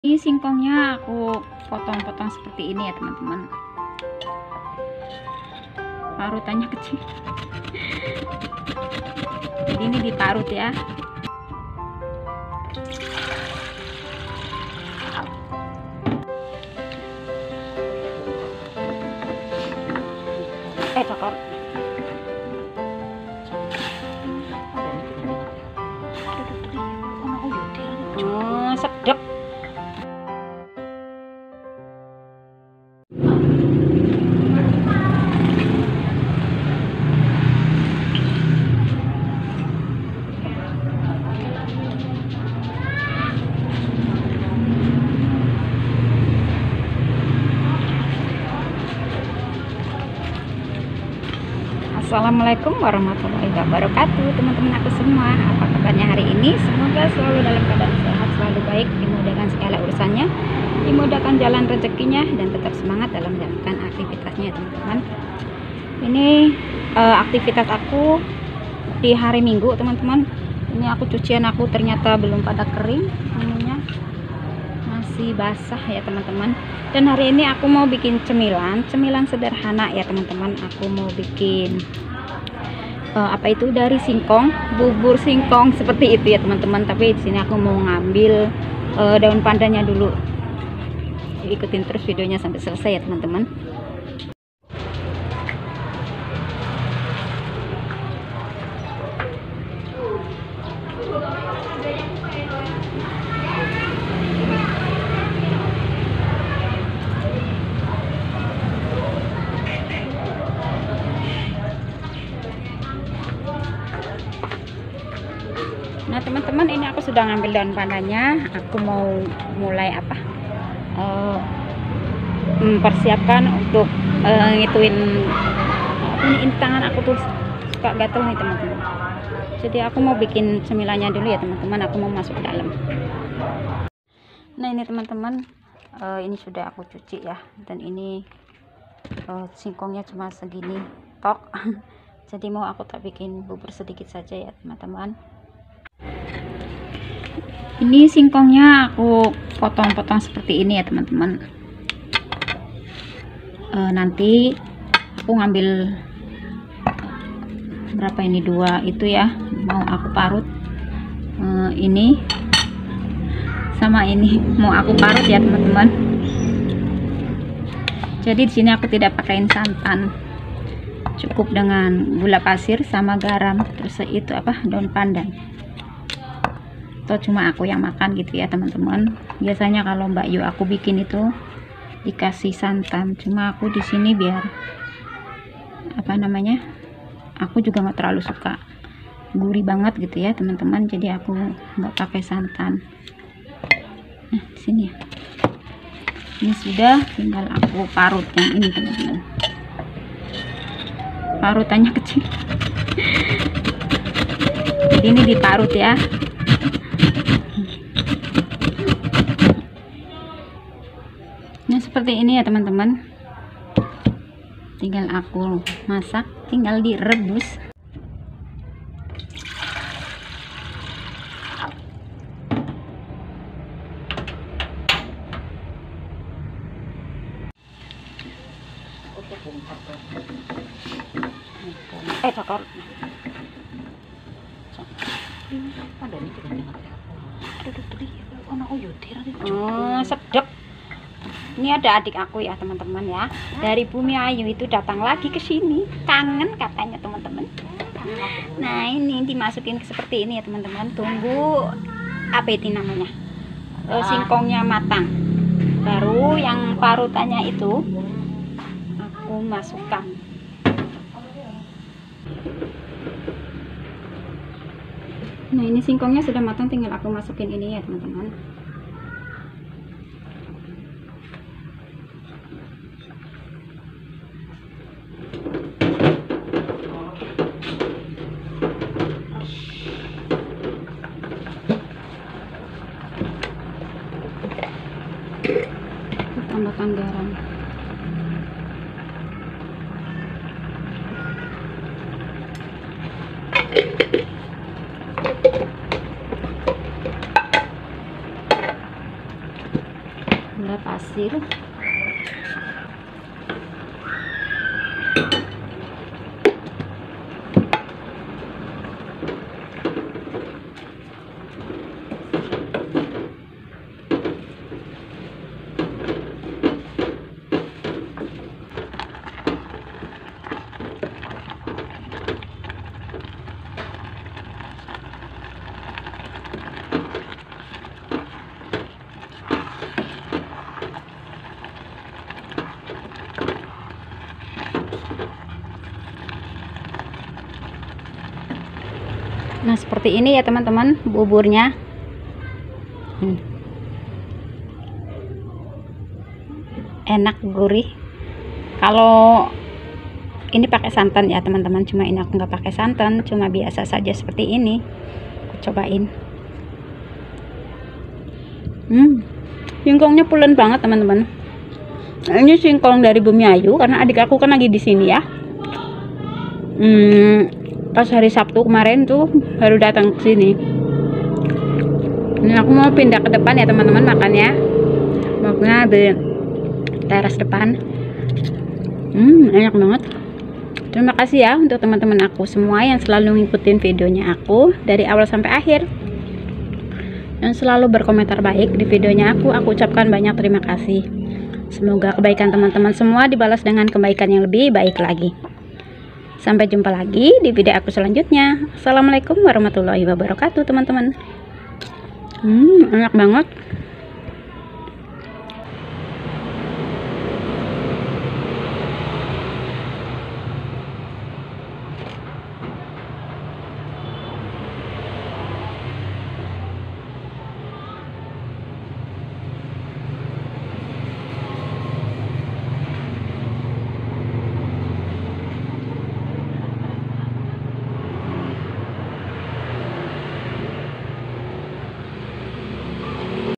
Ini singkongnya aku potong-potong seperti ini ya teman-teman. Parutannya kecil. Jadi ini diparut ya. Cokor. Sedap. Assalamualaikum warahmatullahi wabarakatuh, teman-teman aku semua. Apa kabarnya hari ini? Semoga selalu dalam keadaan sehat, selalu baik, dimudahkan segala urusannya, dimudahkan jalan rezekinya, dan tetap semangat dalam menjalankan aktivitasnya, teman-teman. Ini aktivitas aku di hari Minggu, teman-teman. Ini aku cucian aku ternyata belum pada kering, ininya masih basah ya teman-teman. Dan hari ini aku mau bikin cemilan sederhana ya teman-teman. Aku mau bikin apa itu, dari singkong, bubur singkong seperti itu ya teman-teman. Tapi di sini aku mau ngambil daun pandannya dulu. Ikutin terus videonya sampai selesai ya teman-teman. Nah teman-teman, ini aku sudah ngambil daun pandannya. Aku mau mulai mempersiapkan untuk ngituin ini tangan aku tuh suka gatel nih teman-teman. Jadi aku mau bikin cemilannya dulu ya teman-teman. Aku mau masuk ke dalam. Nah ini teman-teman, ini sudah aku cuci ya. Dan ini singkongnya cuma segini tok. Jadi mau aku tak bikin bubur sedikit saja ya teman-teman. Ini singkongnya aku potong-potong seperti ini ya teman-teman. Nanti aku ngambil berapa ini, 2 itu ya, mau aku parut. Ini sama ini mau aku parut ya teman-teman. Jadi di sini aku tidak pakaiin santan, cukup dengan gula pasir sama garam, terus itu daun pandan. Atau cuma aku yang makan gitu ya teman-teman. Biasanya kalau Mbak Yu aku bikin itu dikasih santan, cuma aku di sini biar aku juga nggak terlalu suka gurih banget gitu ya teman-teman. Jadi aku nggak pakai santan. Nah di sini ya, ini sudah, tinggal aku parut yang ini teman-teman. Parutannya kecil. Jadi ini diparut ya. Nah seperti ini ya teman-teman. Tinggal aku masak, tinggal direbus. Cokor. Sedap. Ini ada adik aku ya teman-teman ya, dari Bumi Ayu itu datang lagi ke sini, kangen katanya teman-teman. Nah ini dimasukin seperti ini ya teman-teman. Tunggu apa itu namanya, singkongnya matang, baru yang parutannya itu aku masukkan. Nah ini singkongnya sudah matang, tinggal aku masukin ini ya teman-teman. Tambahkan garam. gula pasir, nah seperti ini ya teman-teman buburnya. Enak, gurih. Kalau ini pakai santan ya teman-teman, cuma ini aku nggak pakai santan, cuma biasa saja seperti ini. Aku cobain. Singkongnya pulen banget teman-teman. Nah, ini singkong dari Bumiayu karena adik aku kan lagi di sini ya. Pas hari Sabtu kemarin tuh baru datang ke sini. Ini aku mau pindah ke depan ya teman-teman makannya. Maksudnya di teras depan. Enak banget. Terima kasih ya untuk teman-teman aku semua yang selalu ngikutin videonya aku dari awal sampai akhir. Yang selalu berkomentar baik di videonya aku ucapkan banyak terima kasih. Semoga kebaikan teman-teman semua dibalas dengan kebaikan yang lebih baik lagi. Sampai jumpa lagi di video aku selanjutnya. Assalamualaikum warahmatullahi wabarakatuh teman-teman. Enak banget.